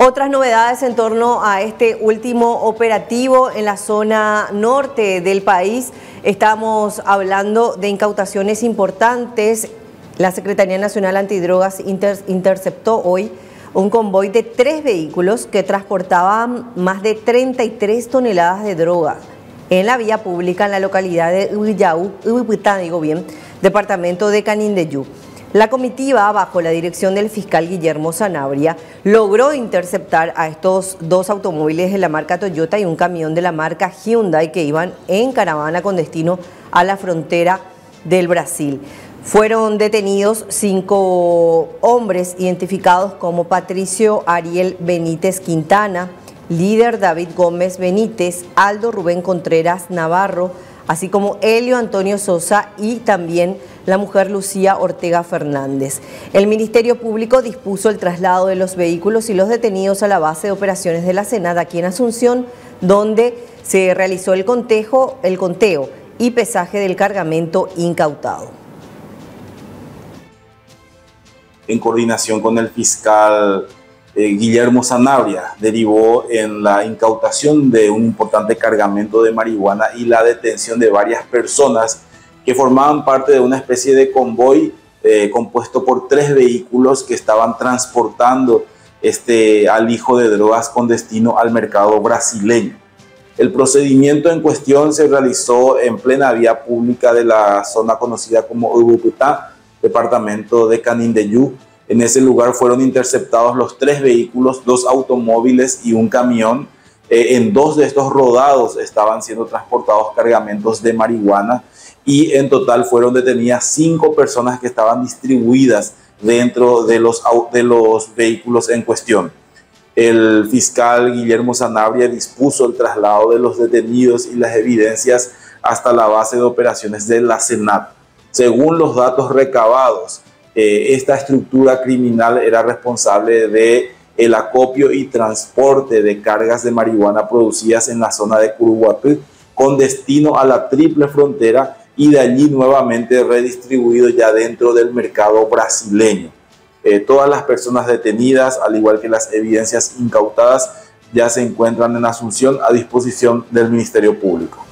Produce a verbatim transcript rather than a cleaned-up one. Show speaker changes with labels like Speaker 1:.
Speaker 1: Otras novedades en torno a este último operativo en la zona norte del país. Estamos hablando de incautaciones importantes. La Secretaría Nacional Antidrogas inter interceptó hoy un convoy de tres vehículos que transportaban más de treinta y tres toneladas de droga en la vía pública en la localidad de Ubiyaú, Ubipitá, digo bien, departamento de Canindeyú. La comitiva, bajo la dirección del fiscal Guillermo Sanabria, logró interceptar a estos dos automóviles de la marca Toyota y un camión de la marca Hyundai que iban en caravana con destino a la frontera del Brasil. Fueron detenidos cinco hombres identificados como Patricio Ariel Benítez Quintana, líder David Gómez Benítez, Aldo Rubén Contreras Navarro, así como Helio Antonio Sosa y también la mujer Lucía Ortega Fernández. El Ministerio Público dispuso el traslado de los vehículos y los detenidos a la base de operaciones de la SENAT aquí en Asunción, donde se realizó el conteo, el conteo y pesaje del cargamento incautado.
Speaker 2: En coordinación con el fiscal eh, Guillermo Sanabria, derivó en la incautación de un importante cargamento de marihuana y la detención de varias personas que formaban parte de una especie de convoy eh, compuesto por tres vehículos que estaban transportando este alijo de drogas con destino al mercado brasileño. El procedimiento en cuestión se realizó en plena vía pública de la zona conocida como Ubipitá, departamento de Canindeyú. En ese lugar fueron interceptados los tres vehículos, dos automóviles y un camión. Eh, en dos de estos rodados estaban siendo transportados cargamentos de marihuana y en total fueron detenidas cinco personas que estaban distribuidas dentro de los, de los vehículos en cuestión. El fiscal Guillermo Sanabria dispuso el traslado de los detenidos y las evidencias hasta la base de operaciones de la SENAT. Según los datos recabados, eh, esta estructura criminal era responsable de el acopio y transporte de cargas de marihuana producidas en la zona de Curuguatú con destino a la triple frontera y de allí nuevamente redistribuido ya dentro del mercado brasileño. Eh, todas las personas detenidas, al igual que las evidencias incautadas, ya se encuentran en Asunción a disposición del Ministerio Público.